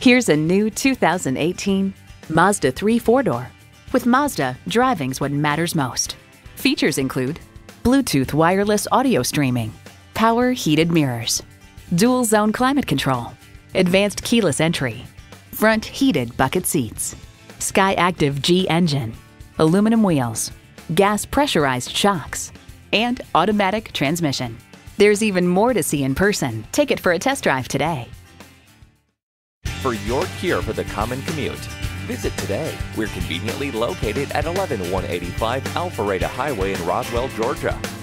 Here's a new 2018 Mazda 3 4-door. With Mazda, driving's what matters most. Features include Bluetooth wireless audio streaming, power heated mirrors, dual zone climate control, advanced keyless entry, front heated bucket seats, SKYACTIVA G engine, aluminum wheels, gas pressurized shocks, and automatic transmission. There's even more to see in person. Take it for a test drive today. For your cure for the common commute, visit today. We're conveniently located at 11185 Alpharetta Highway in Roswell, Georgia.